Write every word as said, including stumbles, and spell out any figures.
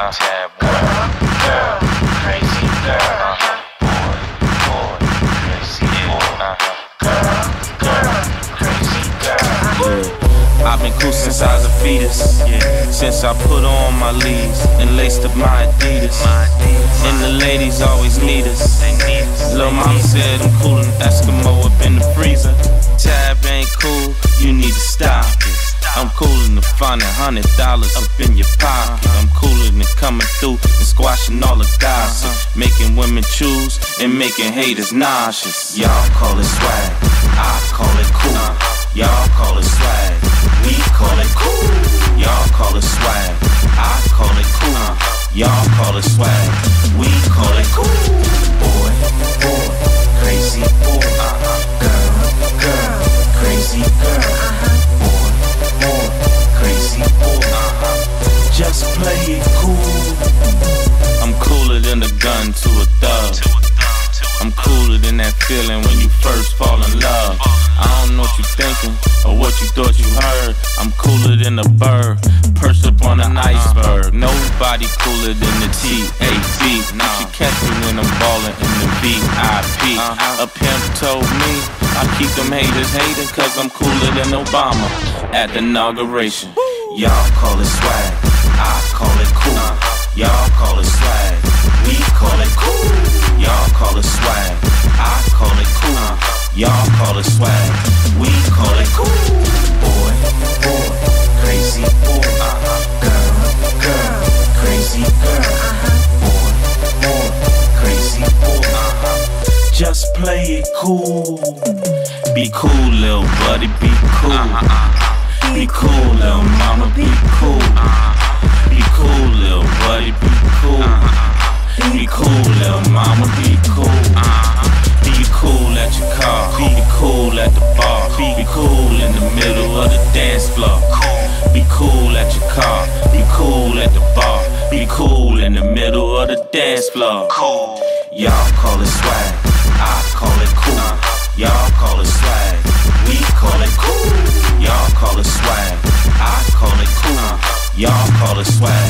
uh, tab girl, girl, crazy girl, uh-huh. boy, boy, crazy boy, uh-huh. girl, girl, crazy girl. Yeah. I've been cool since I was a fetus, yeah. Since I put on my leaves and laced up my Adidas, and the ladies always need us. Lil' mama said I'm cool and Eskimo up in the freezer. Tab ain't cool, you need to stop it. I'm cooler than finding hundred dollars up in your pocket. I'm cooler than coming through and squashing all the gossip, making women choose and making haters nauseous. Y'all call it swag, I call it cool. Y'all call it swag, we call it cool. Y'all call it swag, I call it cool. Y'all call it swag, we call it cool. Boy, boy, crazy boy, girl, girl, crazy girl. Boy, boy, crazy boy, just play it cool. I'm cooler than a gun to a thug. I'm cooler than that feeling when you first fall in love. I don't know what you thinking or what you thought you heard. I'm cooler than a bird, perched up on an iceberg. Nobody cooler than the T A B. You should catch me when I'm ballin' in the V I P. A pimp told me I keep them haters hating cause I'm cooler than Obama at the inauguration. Y'all call it swag, I call it cool. Y'all call it swag, we call it cool. Y'all call it swag, I call it cool. Y'all call it swag, we call it cool. Boy, boy, crazy boy, girl, girl, crazy girl. Boy, boy, crazy boy, just play it cool. Be cool, lil' buddy, be cool. Be cool, lil' mama, be cool. Be cool, lil' buddy, be cool. Be cool, lil' mama, be cool. Be cool at your car, be cool at the bar. Be cool in the middle of the dance floor. Be cool at your car, be cool at the bar. Be cool in the middle of the dance floor. Y'all call it swag, I call it cool. Y'all call it swag, we call it cool. Y'all call it swag, I call it cool. Y'all call it swag,